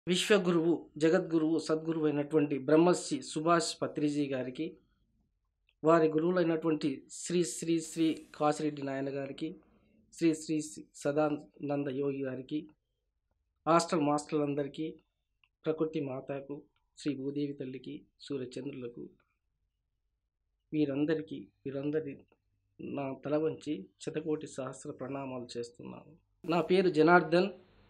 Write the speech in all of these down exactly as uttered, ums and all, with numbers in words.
విశ్వగురువు, జగద్గురువు, సద్గురువు అయినటువంటి బ్రహ్మశ్రీ సుభాష్ పత్రిజీ గారికి, వారి గురువులైనటువంటి శ్రీ శ్రీ శ్రీ కాసిరెడ్డి నాయన గారికి, శ్రీ శ్రీ శ్రీ సదానంద యోగి గారికి, హాస్టల్ మాస్టర్లందరికీ, ప్రకృతి మాతకు, శ్రీ భూదేవి తల్లికి, సూర్యచంద్రులకు, వీరందరికీ వీరందరి నా తల వంచి శతకోటి సహస్ర ప్రణామాలు చేస్తున్నాను. నా పేరు జనార్దన్.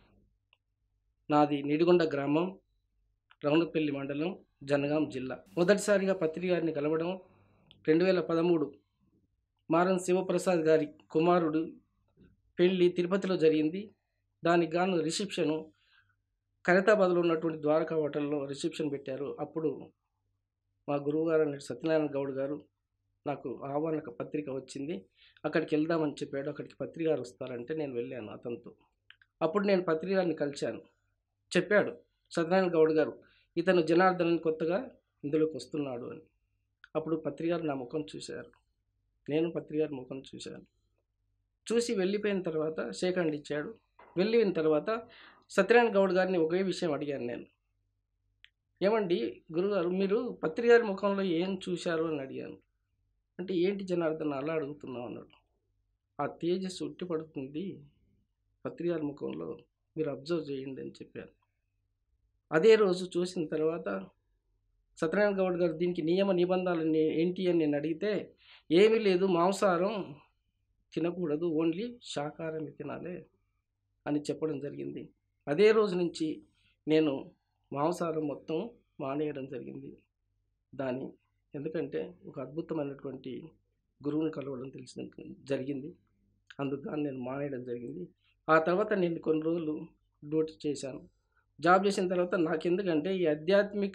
నాది నిడిగొండ గ్రామం, రౌనపల్లి మండలం, జనగాం జిల్లా. మొదటిసారిగా పత్రి గారిని కలవడం రెండు వేల పదమూడు మారం శివప్రసాద్ గారి కుమారుడు పెళ్ళి తిరుపతిలో జరిగింది. దానికి గాను రిసెప్షను ఖైరతాబాద్లో ఉన్నటువంటి ద్వారకా హోటల్లో రిసెప్షన్ పెట్టారు. అప్పుడు మా గురువుగారు అనే సత్యనారాయణ గౌడ్ గారు నాకు ఆహ్వాన పత్రిక వచ్చింది, అక్కడికి వెళ్దామని చెప్పాడు. అక్కడికి పత్రిక గారు వస్తారంటే నేను వెళ్ళాను అతనితో. అప్పుడు నేను పత్రిక గారిని కలిశాను. చెప్పాడు సత్యనారాయణ గౌడ్ గారు, ఇతను జనార్దన్ కొత్తగా ఇందులోకి వస్తున్నాడు అని. అప్పుడు పత్రిక గారు నా ముఖం చూశారు, నేను పత్రిక గారి ముఖం చూశాను. చూసి వెళ్ళిపోయిన తర్వాత షేక్ హ్యాండ్ ఇచ్చాడు. వెళ్ళిన తర్వాత సత్యనారాయణ గౌడ్ గారిని ఒకే విషయం అడిగాను నేను. ఏమండి గురుగారు, మీరు పత్రిక గారి ముఖంలో ఏం చూశారు అని అడిగాను. అంటే ఏంటి జనార్దన్ అలా అడుగుతున్నావు అన్నాడు. ఆ తేజస్సు ఉట్టి పడుతుంది పత్రిక గారి ముఖంలో, మీరు అబ్జర్వ్ చేయండి అని చెప్పారు. అదే రోజు చూసిన తర్వాత సత్యనారాయణ గౌడ్ గారు దీనికి నియమ నిబంధనలు ఏంటి అని నేను అడిగితే, ఏమీ లేదు, మాంసాహారం తినకూడదు, ఓన్లీ శాకాహారమే తినాలి అని చెప్పడం జరిగింది. అదే రోజు నుంచి నేను మాంసాహారం మొత్తం మానేయడం జరిగింది. దాని ఎందుకంటే ఒక అద్భుతమైనటువంటి గురువుని కలవడం తెలిసిన జరిగింది, అందుకు నేను మానేయడం జరిగింది. ఆ తర్వాత నేను కొన్ని రోజులు డ్యూటీ చేశాను. జాబ్ చేసిన తర్వాత నాకు ఎందుకంటే ఈ ఆధ్యాత్మిక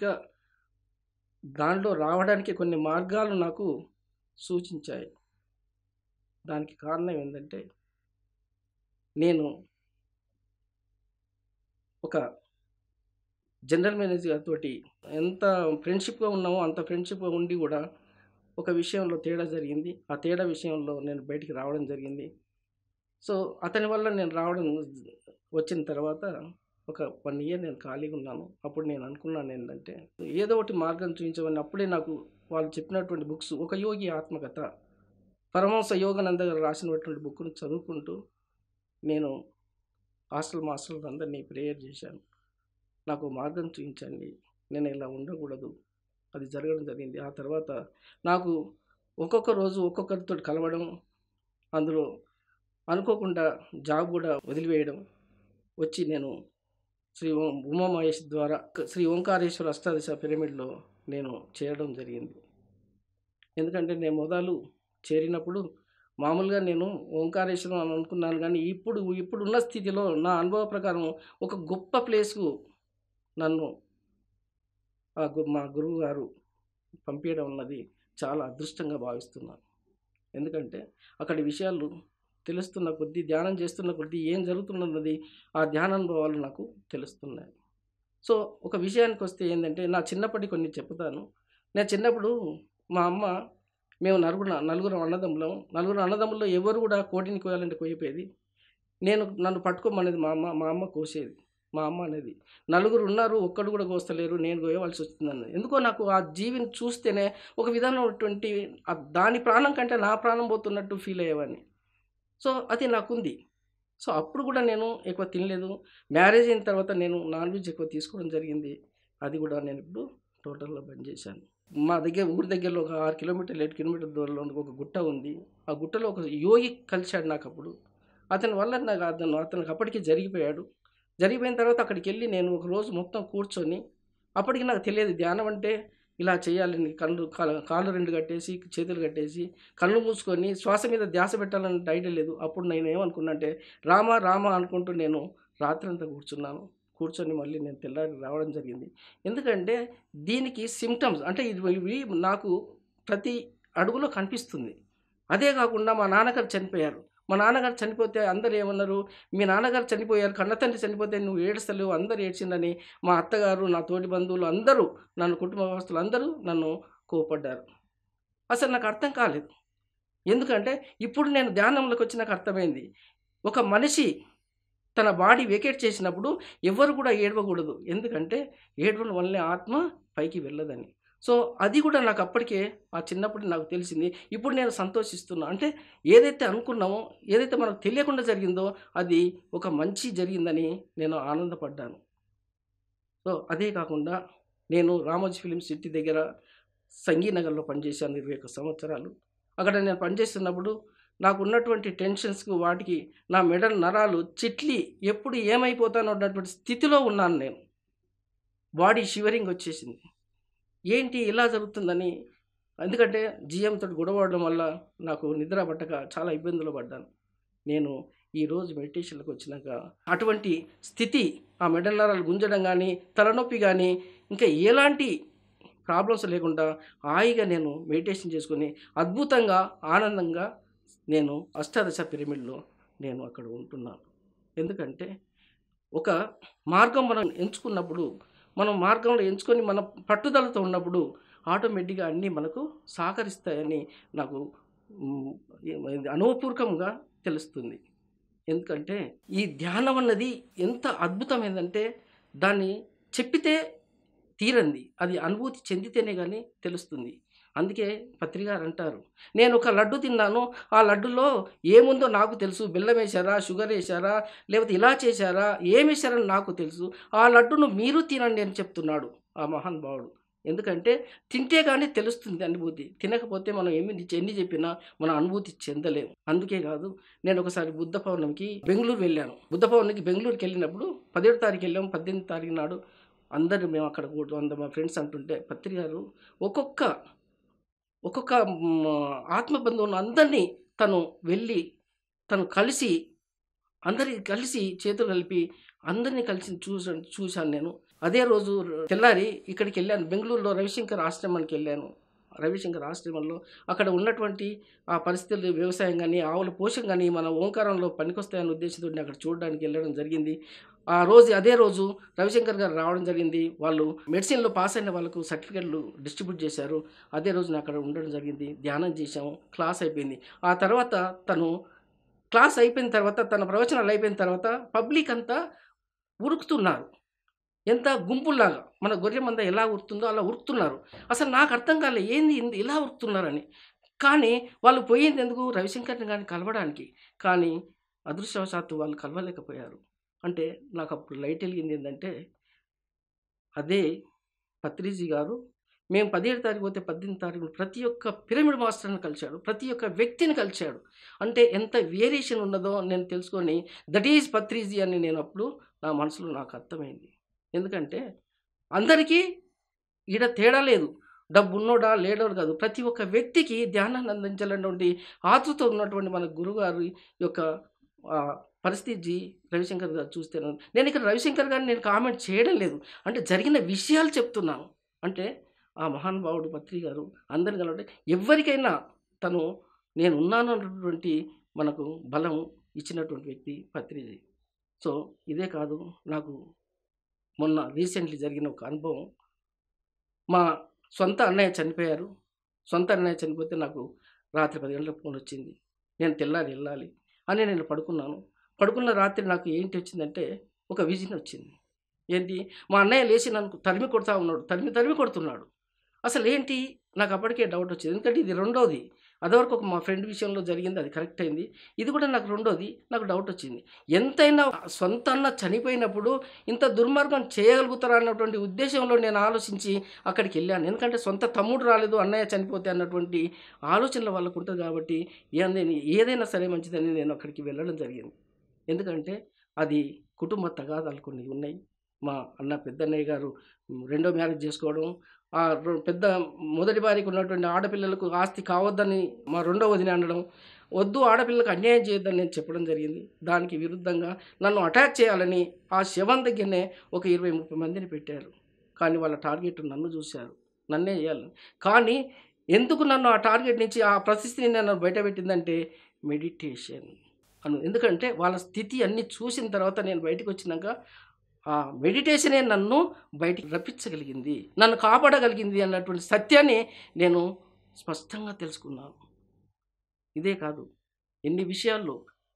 దాంట్లో రావడానికి కొన్ని మార్గాలు నాకు సూచించాయి. దానికి కారణం ఏంటంటే, నేను ఒక జనరల్ మేనేజర్ గారితో ఎంత ఫ్రెండ్షిప్గా ఉన్నామో అంత ఫ్రెండ్షిప్గా ఉండి కూడా ఒక విషయంలో తేడా జరిగింది. ఆ తేడా విషయంలో నేను బయటికి రావడం జరిగింది. సో అతని వల్ల నేను రావడం వచ్చిన తర్వాత ఒక వన్ ఇయర్ నేను ఖాళీగా ఉన్నాను. అప్పుడు నేను అనుకున్నాను ఏంటంటే, ఏదో ఒకటి మార్గం చూపించమని. అప్పుడే నాకు వాళ్ళు చెప్పినటువంటి బుక్స్, ఒక యోగి ఆత్మకథ, పరమహంస యోగానంద గారు రాసినటువంటి బుక్ను చదువుకుంటూ నేను హాస్టల్ మాస్టర్లు అందరినీ ప్రేయర్ చేశాను. నాకు మార్గం చూపించండి, నేను ఇలా ఉండకూడదు. అది జరగడం జరిగింది. ఆ తర్వాత నాకు ఒక్కొక్క రోజు ఒక్కొక్కరితో కలవడం, అందులో అనుకోకుండా జాబ్ కూడా వదిలివేయడం వచ్చి నేను శ్రీ ఉమామహేష్ ద్వారా శ్రీ ఓంకారేశ్వర అష్టాదశ పిరమిడ్లో నేను చేరడం జరిగింది. ఎందుకంటే నేను మొదలు చేరినప్పుడు మామూలుగా నేను ఓంకారేశ్వరం అని అనుకున్నాను, కానీ ఇప్పుడు ఇప్పుడున్న స్థితిలో నా అనుభవ ప్రకారం ఒక గొప్ప ప్లేస్కు నన్ను మా గురువు గారు పంపించడం అన్నది చాలా అదృష్టంగా భావిస్తున్నాను. ఎందుకంటే అక్కడి విషయాలు తెలుస్తున్న కొద్దీ, ధ్యానం చేస్తున్న కొద్దీ ఏం జరుగుతున్నది ఆ ధ్యానానుభవాలు నాకు తెలుస్తున్నాయి. సో ఒక విషయానికి వస్తే ఏంటంటే, నా చిన్నప్పటి కొన్ని చెప్తాను. నేను చిన్నప్పుడు మా అమ్మ, మేము నలుగురు నలుగురు అన్నదమ్ములం నలుగురు అన్నదమ్ముల్లో ఎవరు కూడా కోడిని కోయాలంటే కోయిపోయేది. నేను నన్ను పట్టుకోమనేది మా అమ్మ, మా అమ్మ కోసేది. మా అమ్మ అనేది నలుగురు ఉన్నారు, ఒక్కడు కూడా కోస్తలేరు, నేను కోయవలసి వస్తుందన్నది. ఎందుకో నాకు ఆ జీవిని చూస్తేనే ఒక విధానమైనటువంటి దాని ప్రాణం కంటే నా ప్రాణం పోతున్నట్టు ఫీల్ అయ్యేవాడిని. సో అది నాకుంది. సో అప్పుడు కూడా నేను ఎక్కువ తినలేదు. మ్యారేజ్ అయిన తర్వాత నేను నాన్ వెజ్ ఎక్కువ తీసుకోవడం జరిగింది. అది కూడా నేను ఇప్పుడు టోటల్గా బంద్ చేశాను. మా దగ్గర ఊరి దగ్గరలో ఒక ఆరు కిలోమీటర్లు ఏడు కిలోమీటర్ దూరంలో ఒక గుట్ట ఉంది. ఆ గుట్టలో ఒక యోగి కలిశాడు నాకు అప్పుడు. అతని వల్ల నాకు అతను అతనికి అప్పటికి జరిగిపోయాడు. జరిగిపోయిన తర్వాత అక్కడికి వెళ్ళి నేను ఒక రోజు మొత్తం కూర్చొని, అప్పటికి నాకు తెలియదు ధ్యానం అంటే ఇలా చేయాలని. కళ్ళు కాళ్ళు రెండు కట్టేసి, చేతులు కట్టేసి, కళ్ళు మూసుకొని శ్వాస మీద ధ్యాస పెట్టాలని ఐడియా లేదు. అప్పుడు నేను ఏమనుకున్నా అంటే, రామ రామ అనుకుంటూ నేను రాత్రంతా కూర్చున్నాను. కూర్చొని మళ్ళీ నేను తెల్లారి రావడం జరిగింది. ఎందుకంటే దీనికి సిమ్టమ్స్ అంటే ఇది ఇవి నాకు ప్రతి అడుగులో కనిపిస్తుంది. అదే కాకుండా మా నాన్నగారు చనిపోయారు. మా నాన్నగారు చనిపోతే అందరూ ఏమన్నారు, మీ నాన్నగారు చనిపోయారు, కన్నతండ్రి చనిపోతే నువ్వు ఏడుస్తలేవు, అందరూ ఏడ్చిందని మా అత్తగారు, నా తోటి బంధువులు అందరూ, నన్ను కుటుంబ వ్యవస్థలు అందరూ నన్ను కోపడ్డారు. అసలు నాకు అర్థం కాలేదు. ఎందుకంటే ఇప్పుడు నేను ధ్యానంలోకి వచ్చి నాకు అర్థమైంది, ఒక మనిషి తన బాడీ వెకేట్ చేసినప్పుడు ఎవరు కూడా ఏడవకూడదు, ఎందుకంటే ఏడవడం వల్లనే ఆత్మ పైకి వెళ్ళదని. సో అది కూడా నాకు అప్పటికే ఆ చిన్నప్పుడు నాకు తెలిసింది. ఇప్పుడు నేను సంతోషిస్తున్నా. అంటే ఏదైతే అనుకున్నామో, ఏదైతే మనకు తెలియకుండా జరిగిందో అది ఒక మంచి జరిగిందని నేను ఆనందపడ్డాను. సో అదే కాకుండా నేను రామోజీ ఫిలిం సిటీ దగ్గర సంగీనగర్లో పనిచేశాను ఇరవై ఒక్క సంవత్సరాలు. అక్కడ నేను పనిచేస్తున్నప్పుడు నాకు ఉన్నటువంటి టెన్షన్స్‌కు వాటికి నా మెడ నరాలు చిట్లి ఎప్పుడు ఏమైపోతానో అన్నటువంటి స్థితిలో ఉన్నాను నేను. బాడీ షివరింగ్ వచ్చేసింది. ఏంటి ఇలా జరుగుతుందని, ఎందుకంటే జీఎం తోటి గొడవపడడం వల్ల నాకు నిద్ర పట్టక చాలా ఇబ్బందులు పడ్డాను. నేను ఈరోజు మెడిటేషన్‌లోకి వచ్చినాక అటువంటి స్థితి, ఆ మెడ నరాలు గుంజడం కానీ, తలనొప్పి కానీ, ఇంకా ఎలాంటి ప్రాబ్లమ్స్ లేకుండా హాయిగా నేను మెడిటేషన్ చేసుకొని అద్భుతంగా, ఆనందంగా నేను అష్టాదశ పిరమిడ్‌లో నేను అక్కడ ఉంటున్నాను. ఎందుకంటే ఒక మార్గం మనం ఎంచుకున్నప్పుడు, మనం మార్గంలో ఎంచుకొని మన పట్టుదలతో ఉన్నప్పుడు ఆటోమేటిక్‌గా అన్నీ మనకు సహకరిస్తాయని నాకు హ్మ్, ఇది అనుభవపూర్వకంగా తెలుస్తుంది. ఎందుకంటే ఈ ధ్యానం అన్నది ఎంత అద్భుతమైందంటే దాన్ని చెప్పితే తీరంది. అది అనుభూతి చెందితేనే గానీ తెలుస్తుంది. అందుకే పత్రి గారు అంటారు, నేను ఒక లడ్డు తిన్నాను. ఆ లడ్డులో ఏముందో నాకు తెలుసు. బెల్లం ఏశారా? షుగర్ ఏశారా? లేకపోతే ఇలా చేశారా? ఏమేశారని నాకు తెలుసు. ఆ లడ్డును మీరు తినండి అని చెప్తున్నాడు ఆ మహానుభావుడు. ఎందుకంటే తింటే గానీ తెలుస్తుంది అనుభూతి. తినకపోతే మనం ఎన్ని ఎన్ని చెప్పినా మనం అనుభూతి చెందలేము. అందుకే కాదు, నేను ఒకసారి బుద్ధ పౌర్ణమికి బెంగుళూరు వెళ్ళాను. బుద్ధ పౌర్ణమికి బెంగుళూరుకెళ్ళినప్పుడు పదిహేడో తారీఖు వెళ్ళాము. పద్దెనిమిది తారీఖు నాడు అందరూ మేము అక్కడ కూర్చో వంద మా ఫ్రెండ్స్ అంటుంటే పత్రి గారు ఒక్కొక్క ఒక్కొక్క హ్మ్, ఆత్మబంధువులను అందరినీ తను వెళ్ళి తను కలిసి అందరికి కలిసి చేతులు కలిపి అందరినీ కలిసి చూసాను చూశాను నేను. అదే రోజు తెల్లారి ఇక్కడికెళ్ళాను. బెంగుళూరులో రవిశంకర్ ఆశ్రమానికి వెళ్ళాను. రవిశంకర్ ఆశ్రమంలో అక్కడ ఉన్నటువంటి ఆ పరిస్థితులు, వ్యవసాయం గానీ, ఆవుల పోషణ గానీ మన ఓంకారంలో పనికొస్తాయనే ఉద్దేశంతో నేను అక్కడ చూడడానికి వెళ్ళడం జరిగింది. ఆ రోజు అదే రోజు రవిశంకర్ గారు రావడం జరిగింది. వాళ్ళు మెడిసిన్‌లో పాస్ అయిన వాళ్ళకు సర్టిఫికేట్‌లు డిస్ట్రిబ్యూట్ చేశారు. అదే రోజు నేను అక్కడ ఉండడం జరిగింది. ధ్యానం చేశాము. క్లాస్ అయిపోయింది. ఆ తర్వాత తను క్లాస్ అయిపోయిన తర్వాత, తన ప్రవచనాలు అయిపోయిన తర్వాత పబ్లిక్ అంతా ఉరుకుతున్నారు. ఎంత గుంపుల్లాగా. మన గొర్రె మంద ఎలా ఉరుకుతుందో అలా ఉరుకుతున్నారు. అసలు నాకు అర్థం కాలే. ఏంది ఇంద ఇలా ఉరుకుతున్నారని. కానీ వాళ్ళు పోయిందెందుకు? రవిశంకర్‌ని గారిని కలవడానికి. కానీ అదృష్టవశాత్తు వాళ్ళు కలవలేకపోయారు. అంటే నాకప్పుడు లైట్ ఎలిగిందేందంటే, అదే పత్రిజీ గారు మేము పదిహేడు తారీఖు పోతే పద్దెనిమిది తారీఖు ప్రతి ఒక్క పిరమిడ్ మాస్టర్‌ని కలిశాడు. ప్రతి ఒక్క వ్యక్తిని కలిశాడు. అంటే ఎంత వేరియేషన్ ఉన్నదో నేను తెలుసుకొని దట్ ఈజ్ పత్రిజీ అని నేను అప్పుడు నా మనసులో నాకు అర్థమైంది. ఎందుకంటే అందరికీ ఈడ తేడా లేదు. డబ్బున్నోడా, లేడోడు కాదు. ప్రతి ఒక్క వ్యక్తికి ధ్యానాన్ని అందించాలన్నటువంటి ఆతృత ఉన్నటువంటి మన గురువుగారి యొక్క ఆహ్, పరిస్థితి రవిశంకర్ గారు చూస్తేను, నేను ఇక్కడ రవిశంకర్ గారిని నేను కామెంట్ చేయడం లేదు. అంటే జరిగిన విషయాలు చెప్తున్నాను. అంటే ఆ మహానుభావుడు పత్రి గారు అందరిని కలవటే ఎవ్వరికైనా తను నేనున్నాను అన్నటువంటి మనకు బలం ఇచ్చినటువంటి వ్యక్తి పత్రిజీ. సో ఇదే కాదు, నాకు మొన్న రీసెంట్‌లీ జరిగిన ఒక అనుభవం. మా సొంత అన్నయ్య చనిపోయారు. సొంత అన్నయ్య చనిపోతే నాకు రాత్రి పది గంటలకు ఫోనొచ్చింది. నేను తెల్లారి ఎళ్ళాలి అని నేను పడుకున్నాను. పడుకున్న రాత్రి నాకు ఏంటి వచ్చిందంటే ఒక విజన్ వచ్చింది. ఏంటి? మా అన్నయ్య లేచి నన్ను తరిమి కొడతా ఉన్నాడు. తరిమి తరిమి కొడుతున్నాడు. అసలేంటి? నాకు అప్పటికే డౌట్ వచ్చింది. ఎందుకంటే ఇది రెండోది. అదివరకు ఒక మా ఫ్రెండ్ విషయంలో జరిగింది, అది కరెక్ట్ అయింది. ఇది కూడా నాకు రెండోది. నాకు డౌట్ వచ్చింది. ఎంతైనా సొంత అన్న చనిపోయినప్పుడు ఇంత దుర్మార్గం చేయగలుగుతారా అన్నటువంటి ఉద్దేశంలో నేను ఆలోచించి అక్కడికెళ్ళాను. ఎందుకంటే సొంత తమ్ముడు రాలేదు, అన్నయ్య చనిపోతే అన్నటువంటి ఆలోచనలు వాళ్ళకు ఉంటది కాబట్టి ఏందని ఏదైనా సరే మంచిదని నేను అక్కడికి వెళ్ళడం జరిగింది. ఎందుకంటే అది కుటుంబ తగాదాలు కొన్ని ఉన్నాయి. మా అన్న పెద్దన్నయ్య గారు రెండో మ్యారేజ్ చేసుకోవడం, ఆ రొ పెద్ద మొదటి భార్యకు ఉన్నటువంటి ఆడపిల్లలకు ఆస్తి కావద్దని మా రెండో వదిన అనడం, వద్దు ఆడపిల్లలకు అన్యాయం చేయొద్దని నేను చెప్పడం జరిగింది. దానికి విరుద్ధంగా నన్ను అటాక్ చేయాలని ఆ శవం దగ్గరనే ఒక ఇరవై, ముప్పై మందిని పెట్టారు. కానీ వాళ్ళ టార్గెట్ నన్ను చూశారు. నన్నే చేయాలని. కానీ ఎందుకు నన్ను ఆ టార్గెట్ నుంచి ఆ పరిస్థితిని నన్ను బయటపెట్టిందంటే మెడిటేషన్ అను. ఎందుకంటే వాళ్ళ స్థితి అన్నీ చూసిన తర్వాత నేను బయటకొచ్చినాక ఆ మెడిటేషనే నన్ను బయటికి రప్పించగలిగింది, నన్ను కాపాడగలిగింది అన్నటువంటి సత్యాన్ని నేను స్పష్టంగా తెలుసుకున్నాను. ఇదే కాదు, ఎన్ని విషయాల్లో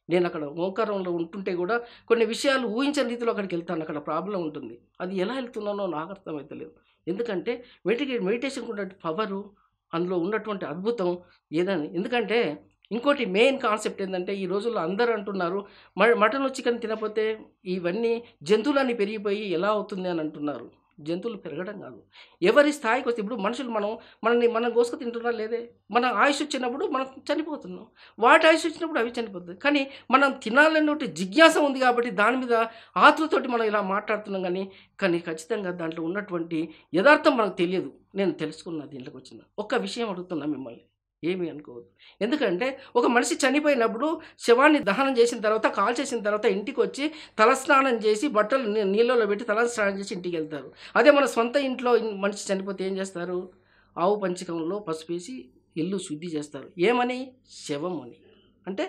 నేను అక్కడ ఓంకారంలో ఉంటుంటే కూడా కొన్ని విషయాలు ఊహించని రీతిలో అక్కడికి వెళ్తాను. అక్కడ ప్రాబ్లం ఉంటుంది. అది ఎలా వెళ్తున్నానో నాకు అర్థమవుతలేదు. ఎందుకంటే మెడిటే మెడిటేషన్‌కి ఉన్న పవరు, అందులో ఉన్నటువంటి అద్భుతం ఏదని. ఎందుకంటే ఇంకోటి మెయిన్ కాన్సెప్ట్ ఏందంటే ఈ రోజుల్లో అందరూ అంటున్నారు మ మటను, చికెన్ తినకపోతే ఇవన్నీ జంతువులన్నీ పెరిగిపోయి ఎలా అవుతుంది అని అంటున్నారు. జంతువులు పెరగడం కాదు. ఎవరి స్థాయికి వస్తే ఇప్పుడు మనుషులు మనం మనల్ని మనం కోసుకు తింటున్నా లేదే. మన ఆయుష్ వచ్చినప్పుడు మనం చనిపోతున్నాం. వాటి ఆయుష్ వచ్చినప్పుడు అవి చనిపోతాయి. కానీ మనం తినాలన్నటువంటి జిజ్ఞాస ఉంది కాబట్టి దాని మీద ఆతృతతోటి మనం ఇలా మాట్లాడుతున్నాం కానీ, కానీ ఖచ్చితంగా దాంట్లో ఉన్నటువంటి యథార్థం మనకు తెలియదు. నేను తెలుసుకున్నా దీంట్లోకి వచ్చిన. ఒక్క విషయం అడుగుతున్నా మిమ్మల్ని. ఏమీ అనుకోవద్దు. ఎందుకంటే ఒక మనిషి చనిపోయినప్పుడు శవాన్ని దహనం చేసిన తర్వాత, కాల్చేసిన తర్వాత ఇంటికొచ్చి తలస్నానం చేసి బట్టలు నీ నీళ్ళలో పెట్టి తల స్నానం చేసి ఇంటికి వెళ్తారు. అదే మన సొంత ఇంట్లో ఇన్ మనిషి చనిపోతే ఏం చేస్తారు? ఆవు పంచకంలో పసుపేసి ఇల్లు శుద్ధి చేస్తారు. ఏమని? శవం అని. అంటే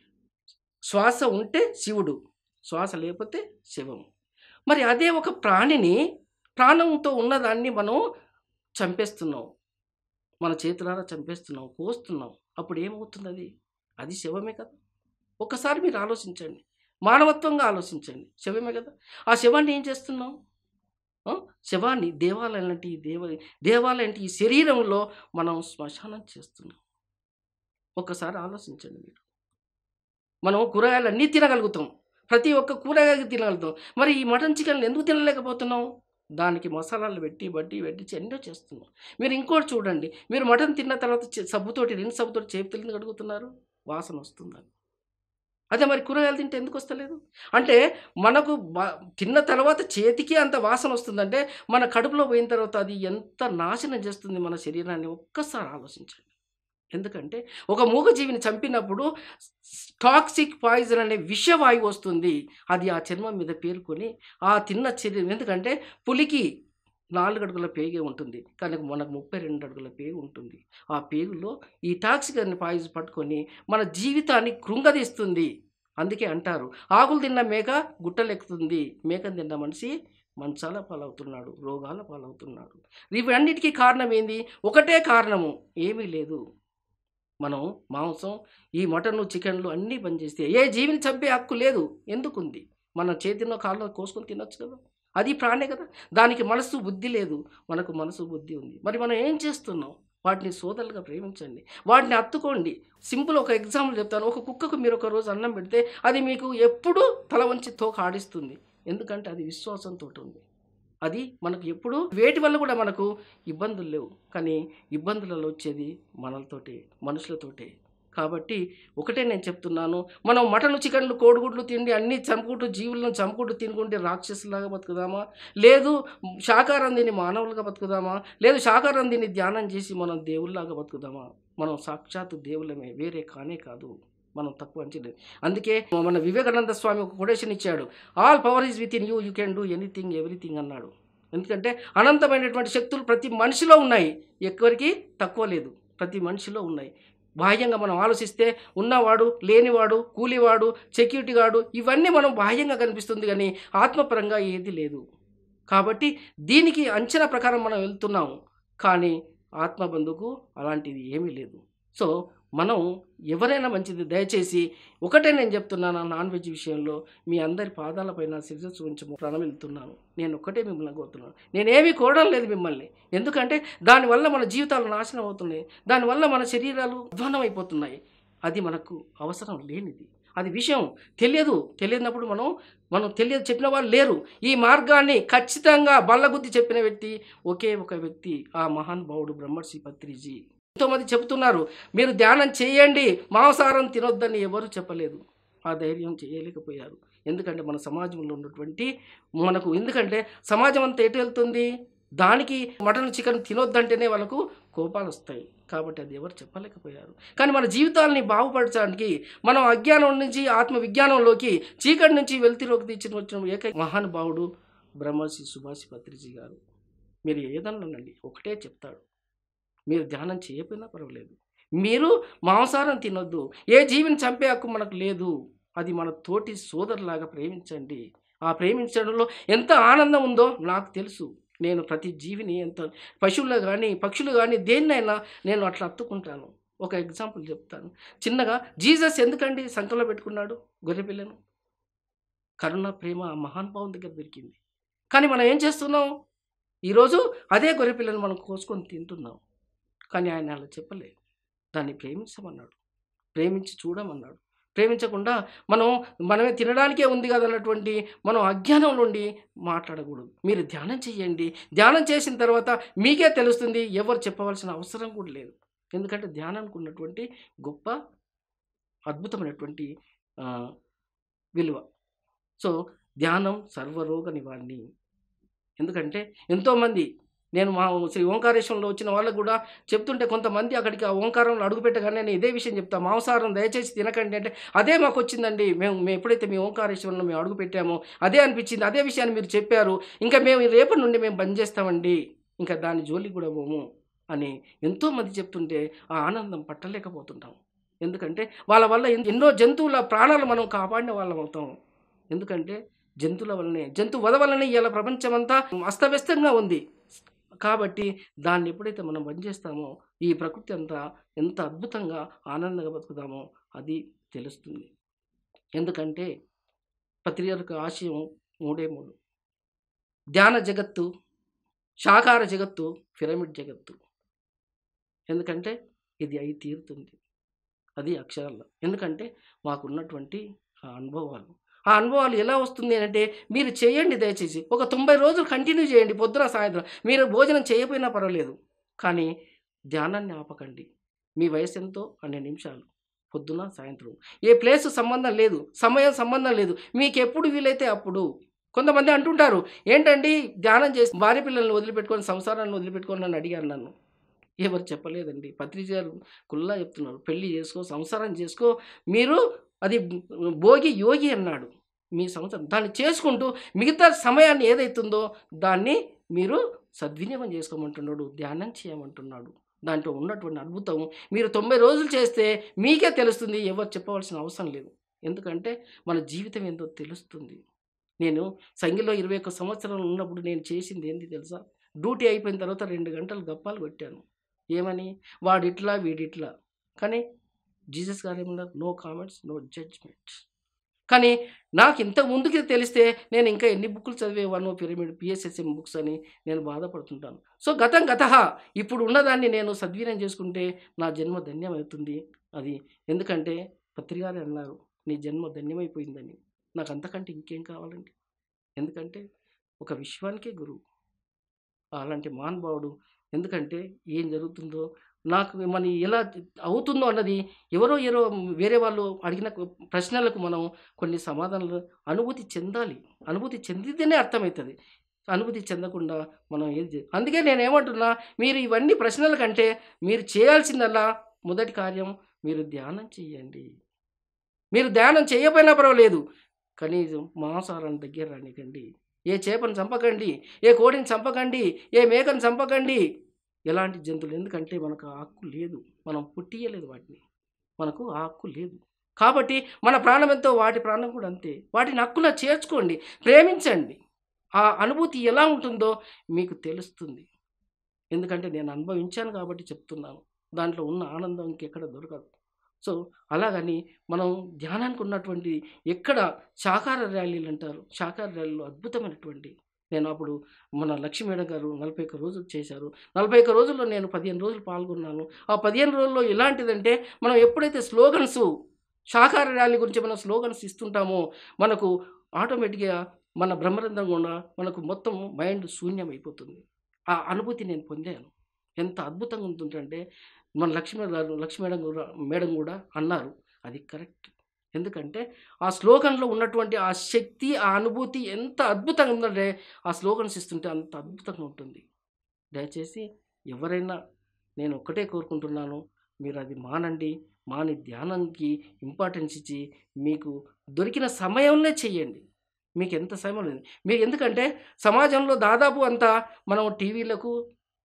శ్వాస ఉంటే శివుడు, శ్వాస లేకపోతే శవం. మరి అదే ఒక ప్రాణిని, ప్రాణంతో ఉన్నదాన్ని మనం చంపేస్తున్నాం. మన చేతులారా చంపేస్తున్నాం, కోస్తున్నాం. అప్పుడు ఏమవుతుంది అది? అది శవమే కదా! ఒక్కసారి మీరు ఆలోచించండి. మానవత్వంగా ఆలోచించండి. శవమే కదా! ఆ శవాన్ని ఏం చేస్తున్నాం? ఆ! శవాన్ని దేవాలయం లాంటి దేవ దేవాలయం లాంటి ఈ శరీరంలో మనం శ్మశానం చేస్తున్నాం. ఒక్కసారి ఆలోచించండి మీరు. మనం కూరగాయలన్నీ తినగలుగుతాం. ప్రతి ఒక్క కూరగాయ తినగలుగుతాం. మరి ఈ మటన్, చికెన్‌లు ఎందుకు తినలేకపోతున్నాం? దానికి మసాలాలు పెట్టి, బట్టి పెట్టించి ఎన్నో చేస్తున్నాం. మీరు ఇంకోటి చూడండి. మీరు మటన్ తిన్న తర్వాత చె సబ్బుతోటి రిన్ సబ్బుతోటి చేతులు ఎందుకు కడుగుతున్నారు? వాసన వస్తుందని. అదే మరి కూరగాయలు తింటే ఎందుకు వస్తలేదు? అంటే మనకు బ తిన్న తర్వాత చేతికి అంత వాసన వస్తుందంటే, మన కడుపులో పోయిన తర్వాత అది ఎంత నాశనం చేస్తుంది మన శరీరాన్ని ఒక్కసారి ఆలోచించండి. ఎందుకంటే ఒక మూగజీవిని చంపినప్పుడు స్ టాక్సిక్ పాయిజన్ అనే విషవాయువు వస్తుంది. అది ఆ చర్మం మీద పేరుకొని ఆ తిన్న చర్యం ఎందుకంటే పులికి నాలుగు అడుగుల పేగే ఉంటుంది. కానీ మనకు ముప్పై రెండు అడుగుల పేగు ఉంటుంది. ఆ పేగులో ఈ టాక్సిక్ అనే పాయిజన్ పట్టుకొని మన జీవితాన్ని కృంగదీస్తుంది. అందుకే అంటారు ఆకులు తిన్న మేక గుట్టలెక్కుతుంది. మేకను తిన్న మనిషి మంచాల పాలవుతున్నాడు, రోగాల పాలవుతున్నాడు. ఇవన్నిటికీ కారణం ఏంది? ఒకటే కారణము. ఏమీ లేదు. మనం మాంసం, ఈ మటను, చికెన్‌లు అన్నీ బంద్ చేస్తే ఏ జీవిని చంపే హక్కు లేదు. ఎందుకుంది? మన చేతినో కాళ్ళో కోసుకొని తినొచ్చు కదా! అది ప్రాణే కదా! దానికి మనసు, బుద్ధి లేదు. మనకు మనసు, బుద్ధి ఉంది. మరి మనం ఏం చేస్తున్నాం? వాటిని సోదరులుగా ప్రేమించండి. వాటిని హత్తుకోండి. సింపుల్ ఒక ఎగ్జాంపుల్ చెప్తాను. ఒక కుక్కకు మీరు ఒక రోజు అన్నం పెడితే అది మీకు ఎప్పుడూ తల వంచి తోక ఆడిస్తుంది. ఎందుకంటే అది విశ్వాసంతోటి ఉంది. అది మనకు ఎప్పుడు వేటి వల్ల కూడా మనకు ఇబ్బందులు లేవు. కానీ ఇబ్బందులలో వచ్చేది మనలతోటే, మనుషులతోటే. కాబట్టి ఒకటే నేను చెప్తున్నాను. మనం మటను, చికెన్‌లు, కోడిగుడ్లు తిండి అన్నీ చంపుకుంటూ జీవులను చంపుకుంటూ తినుకుంటే రాక్షసులాగా బతుకుదామా? లేదు శాకాహారం తిని మానవులుగా బతుకుదామా? లేదు శాకాహారం తిని ధ్యానం చేసి మనం దేవుళ్ళలాగా బతుకుదామా? మనం సాక్షాత్తు దేవుళ్ళమే, వేరే కానే కాదు. మనం తక్కువ అంచలేదు. అందుకే మన వివేకానంద స్వామి ఒక కొటేషన్ ఇచ్చాడు. All power is within you, you can do anything everything అన్నాడు. ఎందుకంటే అనంతమైనటువంటి శక్తులు ప్రతి మనిషిలో ఉన్నాయి. ఎవ్వరికీ తక్కువ లేదు. ప్రతి మనిషిలో ఉన్నాయి. బాహ్యంగా మనం ఆలోచిస్తే ఉన్నవాడు, లేనివాడు, కూలివాడు, సెక్యూరిటీ గార్డు ఇవన్నీ మనం బాహ్యంగా కనిపిస్తుంది కానీ ఆత్మపరంగా ఏది లేదు. కాబట్టి దీనికి అంచనా ప్రకారం మనం వెళ్తున్నాము. కానీ ఆత్మబంధుకు అలాంటిది ఏమీ లేదు. సో మనం ఎవరైనా మంచిది. దయచేసి ఒకటే నేను చెప్తున్నాను. నాన్ వెజ్ విషయంలో మీ అందరి పాదాలపైన శిరస్సు ఉంచి ప్రణమిల్లుతున్నాను. నేను ఒక్కటే మిమ్మల్ని కోరుతున్నాను. నేనేమీ కోరడం లేదు మిమ్మల్ని. ఎందుకంటే దానివల్ల మన జీవితాలు నాశనం అవుతున్నాయి. దానివల్ల మన శరీరాలు అధ్వానం అయిపోతున్నాయి. అది మనకు అవసరం లేనిది. అది విషయం తెలియదు. తెలియనప్పుడు మనం మనం తెలియదు చెప్పిన వాళ్ళు లేరు. ఈ మార్గాన్ని ఖచ్చితంగా బల్లగుద్ది చెప్పిన వ్యక్తి ఒకే ఒక వ్యక్తి, ఆ మహానుభావుడు బ్రహ్మర్షి పత్రిజీ. ఎంతోమంది చెబుతున్నారు మీరు ధ్యానం చేయండి, మాంసాహారం తినొద్దని ఎవరు చెప్పలేదు. ఆ ధైర్యం చేయలేకపోయారు. ఎందుకంటే మన సమాజంలో ఉన్నటువంటి మనకు ఎందుకంటే సమాజం అంతా ఎటు వెళ్తుంది? దానికి మటన్, చికెన్ తినొద్దంటేనే వాళ్ళకు కోపాలు వస్తాయి. కాబట్టి అది ఎవరు చెప్పలేకపోయారు. కానీ మన జీవితాలని బాగుపరచడానికి మనం అజ్ఞానం నుంచి ఆత్మ విజ్ఞానంలోకి, చీకటి నుంచి వెలుతురులోకి తెచ్చిన వచ్చిన ఏకైక మహానుభావుడు బ్రహ్మర్షి సుభాషి పత్రిజీ గారు. మీరు ఏదన్నానండి ఒకటే చెప్తాడు. మీరు ధ్యానం చేయకపోయినా పర్వాలేదు. మీరు మాంసాహారం తినొద్దు. ఏ జీవిని చంపే హక్కు మనకు లేదు. అది మన తోటి సోదరులాగా ప్రేమించండి. ఆ ప్రేమించడంలో ఎంత ఆనందం ఉందో నాకు తెలుసు. నేను ప్రతి జీవిని ఎంత పశువులు కానీ, పక్షులు కానీ దేన్నైనా నేను అట్లా హత్తుకుంటాను. ఒక ఎగ్జాంపుల్ చెప్తాను చిన్నగా. జీసస్ ఎందుకండి సంకలో పెట్టుకున్నాడు గొర్రె పిల్లను? కరుణ, ప్రేమ ఆ మహానుభావుని దగ్గర దొరికింది. కానీ మనం ఏం చేస్తున్నాం? ఈరోజు అదే గొర్రె పిల్లను మనం కోసుకొని తింటున్నాం. కానీ ఆయన అలా చెప్పలే. దాన్ని ప్రేమించమన్నాడు, ప్రేమించి చూడమన్నాడు. ప్రేమించకుండా మనం మనమే తినడానికే ఉంది కదన్నటువంటి మనం అజ్ఞానం నుండి మాట్లాడకూడదు. మీరు ధ్యానం చేయండి. ధ్యానం చేసిన తర్వాత మీకే తెలుస్తుంది. ఎవరు చెప్పవలసిన అవసరం కూడా లేదు. ఎందుకంటే ధ్యానానికి ఉన్నటువంటి గొప్ప అద్భుతమైనటువంటి ఆ, విలువ. సో ధ్యానం సర్వరోగ నివారణి. ఎందుకంటే ఎంతోమంది, నేను మా శ్రీ ఓంకారేశ్వరంలో వచ్చిన వాళ్ళకు కూడా చెప్తుంటే కొంతమంది అక్కడికి ఆ ఓంకారంలో అడుగుపెట్టగానే నేను ఇదే విషయం చెప్తాను, మాంసాహారం దయచేసి తినకండి అంటే, అదే మాకు వచ్చిందండి. మేము మేము ఎప్పుడైతే మీ ఓంకారేశ్వరంలో మేము అడుగు పెట్టామో అదే అనిపించింది, అదే విషయాన్ని మీరు చెప్పారు, ఇంకా మేము రేపటి నుండి మేము బంద్ చేస్తామండి, ఇంకా దాని జోలికి కూడా పోము అని ఎంతోమంది చెప్తుంటే ఆ ఆనందం పట్టలేకపోతుంటాం. ఎందుకంటే వాళ్ళ వల్ల ఎన్నో జంతువుల ప్రాణాలు మనం కాపాడిన వాళ్ళం అవుతాం. ఎందుకంటే జంతువుల వల్లనే, జంతు వధ వల్లనే ఇలా ప్రపంచమంతా అస్తవ్యస్తంగా ఉంది. కాబట్టి దాన్ని ఎప్పుడైతే మనం బంద్ చేస్తామో ఈ ప్రకృతి అంతా ఎంత అద్భుతంగా ఆనందంగా బతుకుతామో అది తెలుస్తుంది. ఎందుకంటే పత్రిక యొక్క ఆశయం మూడే మూడు: ధ్యాన జగత్తు, శాకార జగత్తు, పిరమిడ్ జగత్తు. ఎందుకంటే ఇది అయి తీరుతుంది, అది అక్షరాల్లో. ఎందుకంటే మాకున్నటువంటి ఆ అనుభవాలు, ఆ అనుభవాలు ఎలా వస్తుంది అంటే మీరు చేయండి దయచేసి. ఒక తొంభై రోజులు కంటిన్యూ చేయండి, పొద్దున సాయంత్రం. మీరు భోజనం చేయకపోయినా పర్వాలేదు, కానీ ధ్యానాన్ని ఆపకండి. మీ వయసు ఎంతో పన్నెండు నిమిషాలు, పొద్దున సాయంత్రం. ఏ ప్లేస్ సంబంధం లేదు, సమయం సంబంధం లేదు, మీకు ఎప్పుడు వీలైతే అప్పుడు. కొంతమంది అంటుంటారు, ఏంటండి ధ్యానం చేసి భార్య పిల్లల్ని వదిలిపెట్టుకొని సంసారాన్ని వదిలిపెట్టుకొని నన్ను అడిగాను. నన్ను ఎవరు చెప్పలేదండి. పత్రిజీ గారు కుల్లా చెప్తున్నారు, పెళ్లి చేసుకో, సంసారం చేసుకో, మీరు అది భోగి యోగి అన్నాడు. మీ సంసారం దాన్ని చేసుకుంటూ మిగతా సమయాన్ని ఏదైతుందో దాన్ని మీరు సద్వినియోగం చేసుకోమంటున్నాడు, ధ్యానం చేయమంటున్నాడు. దాంట్లో ఉన్నటువంటి అద్భుతం మీరు తొంభై రోజులు చేస్తే మీకే తెలుస్తుంది, ఎవరు చెప్పవలసిన అవసరం లేదు. ఎందుకంటే మన జీవితం ఏందో తెలుస్తుంది. నేను సంఘంలో ఇరవై ఒక్క సంవత్సరాలు ఉన్నప్పుడు నేను చేసింది ఏంటి తెలుసా? డ్యూటీ అయిపోయిన తర్వాత రెండు గంటలు గప్పాలు కొట్టాను. ఏమని? వాడిట్లా వీడిట్లా. కానీ జీసస్ గారు ఏమన్నారు? No comments, no judgement. కానీ నాకు ఇంత ముందుకి తెలిస్తే నేను ఇంకా ఎన్ని బుక్కులు చదివేవాను, పిరమిడ్ పిఎస్ఎస్ఎం బుక్స్ అని నేను బాధపడుతుంటాను. సో గతం గత, ఇప్పుడు ఉన్నదాన్ని నేను సద్వినియోగం చేసుకుంటే నా జన్మ ధన్యమవుతుంది. అది ఎందుకంటే పత్రికారే అన్నారు, నీ జన్మ ధన్యమైపోయిందని. నాకు అంతకంటే ఇంకేం కావాలండి? ఎందుకంటే ఒక విశ్వానికే గురువు అలాంటి మహానుభావుడు. ఎందుకంటే ఏం జరుగుతుందో నాకు మన ఎలా అవుతుందో అన్నది ఎవరో ఎవరో వేరే వాళ్ళు అడిగిన ప్రశ్నలకు మనం కొన్ని సమాధానాలు అనుభూతి చెందాలి. అనుభూతి చెందితేనే అర్థమవుతుంది. అనుభూతి చెందకుండా మనం ఏది. అందుకే నేను ఏమంటున్నా, మీరు ఇవన్నీ ప్రశ్నల కంటే మీరు చేయాల్సిందల్లా మొదటి కార్యం మీరు ధ్యానం చేయండి. మీరు ధ్యానం చేయకపోయినా పర్వాలేదు, కనీసం మాంసాహారం దగ్గర రానికండి. ఏ చేపను చంపకండి, ఏ కోడిని చంపకండి, ఏ మేకను చంపకండి, ఎలాంటి జంతువులు. ఎందుకంటే మనకు ఆ హక్కు లేదు, మనం పుట్టియలేదు వాటిని, మనకు ఆ హక్కు లేదు. కాబట్టి మన ప్రాణం ఎంతో వాటి ప్రాణం కూడా అంతే. వాటిని హక్కులా చేర్చుకోండి, ప్రేమించండి. ఆ అనుభూతి ఎలా ఉంటుందో మీకు తెలుస్తుంది. ఎందుకంటే నేను అనుభవించాను కాబట్టి చెప్తున్నాను. దాంట్లో ఉన్న ఆనందం ఇంకెక్కడ దొరకదు. సో అలాగని మనం ధ్యానానికి ఉన్నటువంటి ఎక్కడ శాకార ర్యాలీలు అంటారు, శాకార ర్యాలీలో అద్భుతమైనటువంటి, నేను అప్పుడు మన లక్ష్మీ మేడం గారు నలభై ఒక్క రోజులు చేశారు. నలభై ఒక్క రోజుల్లో నేను పదిహేను రోజులు పాల్గొన్నాను. ఆ పదిహేను రోజుల్లో ఎలాంటిదంటే మనం ఎప్పుడైతే స్లోగన్స్, శాకార ర్యాలీ గురించి మనం స్లోగన్స్ ఇస్తుంటామో మనకు ఆటోమేటిక్గా మన బ్రహ్మరంధ్రం కూడా మనకు మొత్తం మైండ్ శూన్యం అయిపోతుంది. ఆ అనుభూతి నేను పొందాను. ఎంత అద్భుతంగా ఉంటుందంటే మన లక్ష్మీ గారు లక్ష్మీ మేడం కూడా మేడం కూడా అన్నారు, అది కరెక్ట్. ఎందుకంటే ఆ స్లోగన్లో ఉన్నటువంటి ఆ శక్తి, ఆ అనుభూతి ఎంత అద్భుతంగా ఉందంటే ఆ స్లోగన్స్ ఇస్తుంటే అంత అద్భుతంగా ఉంటుంది. దయచేసి ఎవరైనా నేను ఒక్కటే కోరుకుంటున్నాను, మీరు అది మానండి. మాని ధ్యానానికి ఇంపార్టెన్స్ ఇచ్చి మీకు దొరికిన సమయంలో చేయండి. మీకు ఎంత సమయం లేదు మీకు. ఎందుకంటే సమాజంలో దాదాపు అంతా మనం టీవీలకు,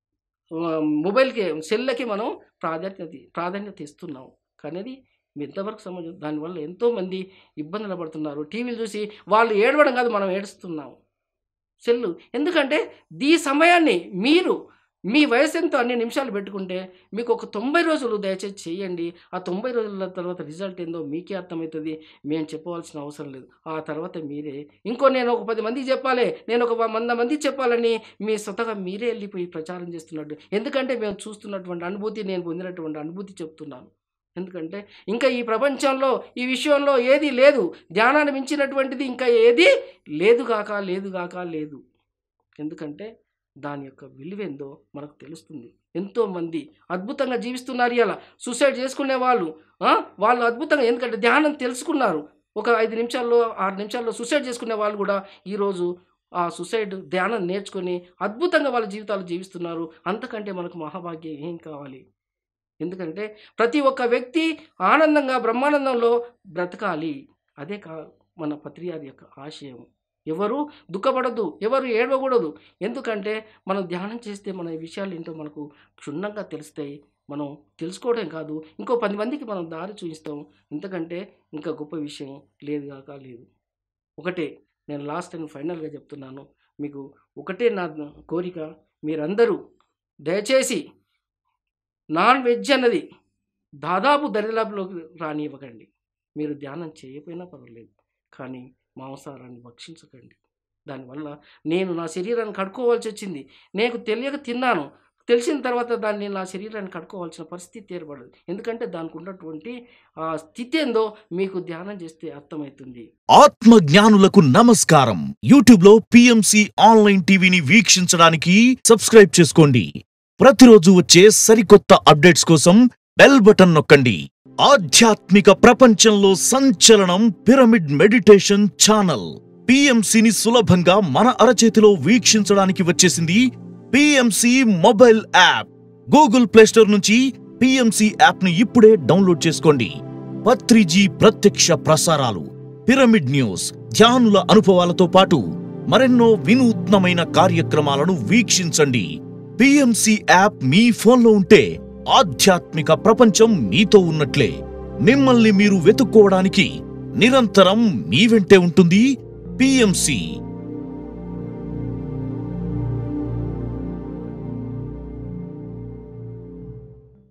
మొబైల్కి, సెల్లకి మనం ప్రాధాన్యత ప్రాధాన్యత ఇస్తున్నాం. కానీ అది ఎంతవరకు సమాజం, దానివల్ల ఎంతోమంది ఇబ్బందులు పడుతున్నారు. టీవీలు చూసి వాళ్ళు ఏడవడం కాదు, మనం ఏడుస్తున్నాం. సెల్లు ఎందుకంటే ఈ సమయాన్ని మీరు మీ వయసు ఎంతో అన్ని నిమిషాలు పెట్టుకుంటే మీకు ఒక తొంభై రోజులు దయచేసి చేయండి. ఆ తొంభై రోజుల తర్వాత రిజల్ట్ ఏందో మీకే అర్థమవుతుంది. మేము చెప్పవలసిన అవసరం లేదు. ఆ తర్వాత మీరే ఇంకో నేను ఒక పది మందికి చెప్పాలి, నేను ఒక వంద మందికి చెప్పాలని మీ స్వతహా మీరే వెళ్ళిపోయి ప్రచారం చేస్తున్నట్టు. ఎందుకంటే మేము చూస్తున్నటువంటి అనుభూతి, నేను పొందినటువంటి అనుభూతి చెప్తున్నాను. ఎందుకంటే ఇంకా ఈ ప్రపంచంలో ఈ విషయంలో ఏది లేదు, ధ్యానాన్ని మించినటువంటిది ఇంకా ఏది లేదుగాక లేదుగాక లేదు. ఎందుకంటే దాని యొక్క విలువేందో మనకు తెలుస్తుంది. ఎంతోమంది అద్భుతంగా జీవిస్తున్నారు. ఇలా సూసైడ్ చేసుకునే వాళ్ళు వాళ్ళు అద్భుతంగా, ఎందుకంటే ధ్యానం తెలుసుకున్నారు. ఒక ఐదు నిమిషాల్లో ఆరు నిమిషాల్లో సూసైడ్ చేసుకునే వాళ్ళు కూడా ఈరోజు ఆ సూసైడ్ ధ్యానం నేర్చుకొని అద్భుతంగా వాళ్ళ జీవితాలు జీవిస్తున్నారు. అంతకంటే మనకు మహాభాగ్యం ఏం కావాలి? ఎందుకంటే ప్రతి ఒక్క వ్యక్తి ఆనందంగా బ్రహ్మానందంలో బ్రతకాలి. అదే కా మన పత్రియాది యొక్క ఆశయం. ఎవరు దుఃఖపడద్దు, ఎవరు ఏడవకూడదు. ఎందుకంటే మనం ధ్యానం చేస్తే మన ఈ విషయాలు ఏంటో మనకు క్షుణ్ణంగా తెలుస్తాయి. మనం తెలుసుకోవడం కాదు, ఇంకో పది మందికి మనం దారి చూపిస్తాం. ఇంతకంటే ఇంకా గొప్ప విషయం లేదు కాక లేదు. ఒకటే నేను లాస్ట్ అండ్ ఫైనల్గా చెప్తున్నాను మీకు, ఒకటే నా కోరిక, మీరందరూ దయచేసి నాన్ వెజ్ అన్నది దాదాపు దరిదాపులోకి రానివ్వకండి. మీరు ధ్యానం చేయకపోయినా పర్వాలేదు, కానీ మాంసాహారాన్ని భక్షించకండి. దానివల్ల నేను నా శరీరాన్ని కడుక్కోవాల్సి వచ్చింది. నేను తెలియక తిన్నాను, తెలిసిన తర్వాత దాన్ని నా శరీరాన్ని కడుక్కోవాల్సిన పరిస్థితి ఏర్పడదు. ఎందుకంటే దానికి ఉన్నటువంటి ఆ స్థితి ఏందో మీకు ధ్యానం చేస్తే అర్థమవుతుంది. ఆత్మ జ్ఞానులకు నమస్కారం. యూట్యూబ్ లో పిఎంసి ఆన్లైన్ టీవీని వీక్షించడానికి సబ్స్క్రైబ్ చేసుకోండి. ప్రతిరోజు వచ్చే సరికొత్త అప్డేట్స్ కోసం బెల్ బటన్ నొక్కండి. ఆధ్యాత్మిక ప్రపంచంలో సంచలనం పిరమిడ్ మెడిటేషన్ ఛానల్. పిఎంసిని సులభంగా మన అరచేతిలో వీక్షించడానికి వచ్చేసింది PMC mobile app. Google Play Store నుంచి పిఎంసి యాప్ ను ఇప్పుడే డౌన్లోడ్ చేసుకోండి. పత్రిజీ ప్రత్యక్ష ప్రసారాలు, పిరమిడ్ న్యూస్, ధ్యానుల అనుభవాలతో పాటు మరెన్నో వినూత్నమైన కార్యక్రమాలను వీక్షించండి. పిఎంసి యాప్ మీ ఫోన్లో ఉంటే ఆధ్యాత్మిక ప్రపంచం మీతో ఉన్నట్లే. మిమ్మల్ని మీరు వెతుక్కోవడానికి నిరంతరం మీ వెంటే ఉంటుంది పిఎంసి.